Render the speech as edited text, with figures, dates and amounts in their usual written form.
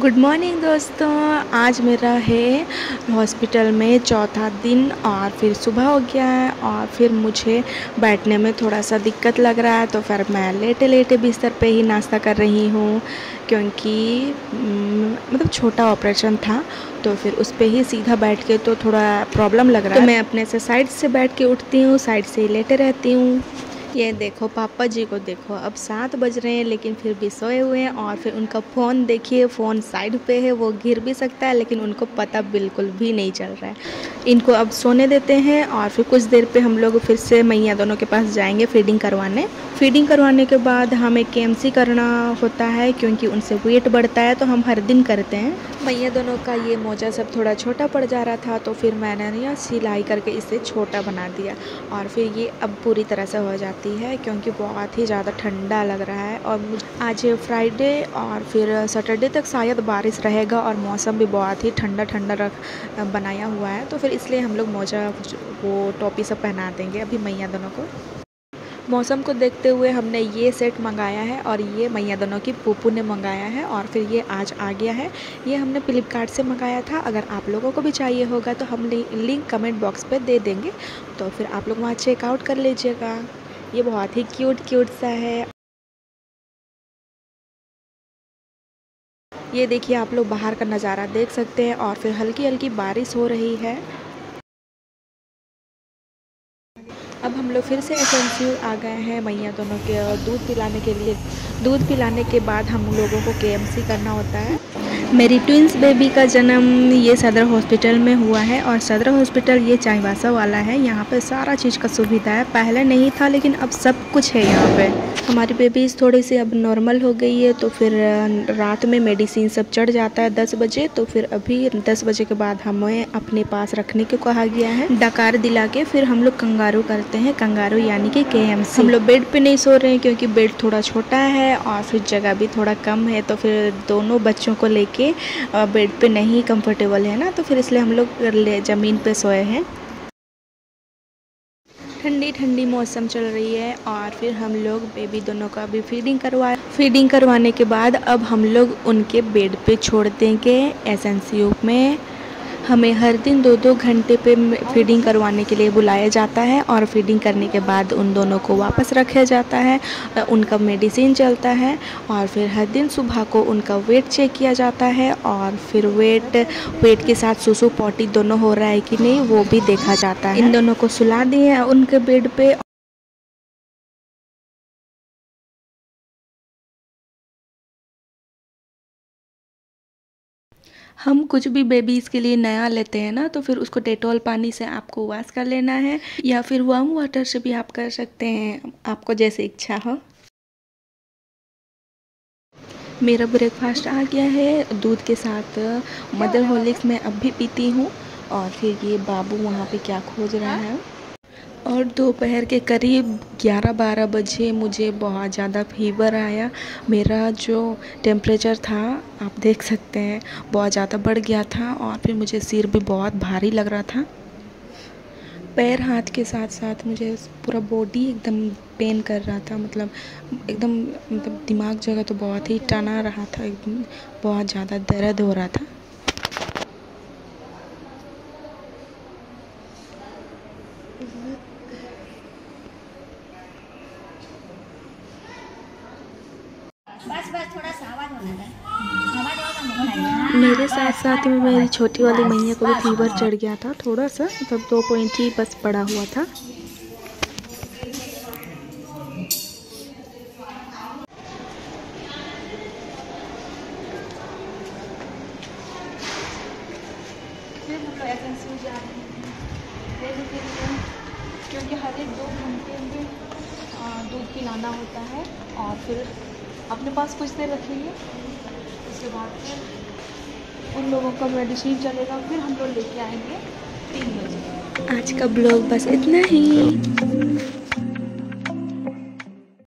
Good morning दोस्तों। आज मेरा है हॉस्पिटल में चौथा दिन और फिर सुबह हो गया है और फिर मुझे बैठने में थोड़ा सा दिक्कत लग रहा है, तो फिर मैं लेटे लेटे बिस्तर पे ही नाश्ता कर रही हूँ क्योंकि मतलब छोटा ऑपरेशन था, तो फिर उस पे ही सीधा बैठ के तो थोड़ा प्रॉब्लम लग रहा है। तो मैं अपने से साइड से बैठ के उठती हूँ, साइड से ही लेटे रहती हूँ। ये देखो पापा जी को देखो, अब 7 बज रहे हैं लेकिन फिर भी सोए हुए हैं और फिर उनका फ़ोन देखिए, फ़ोन साइड पे है, वो गिर भी सकता है लेकिन उनको पता बिल्कुल भी नहीं चल रहा है। इनको अब सोने देते हैं और फिर कुछ देर पे हम लोग फिर से मैया दोनों के पास जाएंगे फीडिंग करवाने। फीडिंग करवाने के बाद हमें केएमसी करना होता है क्योंकि उनसे वेट बढ़ता है, तो हम हर दिन करते हैं। मैया दोनों का ये मोजा सब थोड़ा छोटा पड़ जा रहा था, तो फिर मैंने यह सिलाई करके इसे छोटा बना दिया और फिर ये अब पूरी तरह से हो जाती है क्योंकि बहुत ही ज़्यादा ठंडा लग रहा है। और आज फ्राइडे और फिर सैटरडे तक शायद बारिश रहेगा और मौसम भी बहुत ही ठंडा ठंडा बनाया हुआ है, तो फिर इसलिए हम लोग मोजा वो टोपी सब पहना देंगे अभी मैया दोनों को। मौसम को देखते हुए हमने ये सेट मंगाया है और ये मैया दोनों की पुप्पू ने मंगाया है और फिर ये आज आ गया है। ये हमने फ्लिपकार्ट से मंगाया था। अगर आप लोगों को भी चाहिए होगा तो हम लिंक कमेंट बॉक्स पे दे देंगे, तो फिर आप लोग वहाँ चेकआउट कर लीजिएगा। ये बहुत ही क्यूट सा है। ये देखिए, आप लोग बाहर का नज़ारा देख सकते हैं और फिर हल्की हल्की बारिश हो रही है। अब हम लोग फिर से एसएनसीयू आ गए हैं मैया दोनों के दूध पिलाने के लिए। दूध पिलाने के बाद हम लोगों को केएमसी करना होता है। मेरी ट्विंस बेबी का जन्म ये सदर हॉस्पिटल में हुआ है और सदर हॉस्पिटल ये चाईबासा वाला है। यहाँ पे सारा चीज़ का सुविधा है, पहले नहीं था लेकिन अब सब कुछ है यहाँ पे। हमारी बेबी थोड़ी सी अब नॉर्मल हो गई है, तो फिर रात में मेडिसिन सब चढ़ जाता है 10 बजे, तो फिर अभी 10 बजे के बाद हमें अपने पास रखने को कहा गया है। डकार दिला के फिर हम लोग कंगारू करते हैं, कंगारू यानी कि केएमसी। हम लोग बेड पे नहीं सो रहे हैं क्योंकि बेड थोड़ा छोटा है और फिर जगह भी थोड़ा कम है, तो फिर दोनों बच्चों को लेके बेड पे नहीं कंफर्टेबल है ना, तो फिर इसलिए हम लोग ज़मीन पे सोए हैं। ठंडी ठंडी मौसम चल रही है और फिर हम लोग बेबी दोनों का भी फीडिंग करवाने के बाद अब हम लोग उनके बेड पे छोड़ देंगे एसएनसीयू में। हमें हर दिन 2-2 घंटे पे फीडिंग करवाने के लिए बुलाया जाता है और फीडिंग करने के बाद उन दोनों को वापस रखा जाता है, उनका मेडिसिन चलता है और फिर हर दिन सुबह को उनका वेट चेक किया जाता है और फिर वेट के साथ सुसु पॉटी दोनों हो रहा है कि नहीं वो भी देखा जाता है। इन दोनों को सुला दिए उनके बेड पे। हम कुछ भी बेबीज़ के लिए नया लेते हैं ना, तो फिर उसको डेटॉल पानी से आपको वॉश कर लेना है या फिर वार्म वाटर से भी आप कर सकते हैं, आपको जैसे इच्छा हो। मेरा ब्रेकफास्ट आ गया है दूध के साथ। मदर हॉर्लिक्स मैं अब भी पीती हूँ और फिर ये बाबू वहाँ पे क्या खोज रहा है। और दोपहर के करीब 11-12 बजे मुझे बहुत ज़्यादा फीवर आया। मेरा जो टेम्परेचर था आप देख सकते हैं बहुत ज़्यादा बढ़ गया था और फिर मुझे सिर भी बहुत भारी लग रहा था। पैर हाथ के साथ साथ मुझे पूरा बॉडी एकदम पेन कर रहा था, मतलब एकदम मतलब दिमाग जगह तो बहुत ही टना रहा था, एकदम बहुत ज़्यादा दर्द हो रहा था। बस बस थोड़ा सा आवाज होना है। आवाज होगा ना। मेरे साथ साथ में मेरी छोटी वाली मैया को भी फीवर चढ़ गया था थोड़ा सा, मतलब 2 पॉइंट ही बस पड़ा हुआ था। फिर हम लोग एसएनसीयू जा रहे हैं क्योंकि हर एक 2 घंटे में दूध पिलाना होता है और फिर अपने पास कुछ देर रखेंगे, उसके बाद फिर उन लोगों का मेडिसिन चलेगा, फिर हम लोग लेके आएंगे 3 बजे। आज का ब्लॉग बस इतना ही।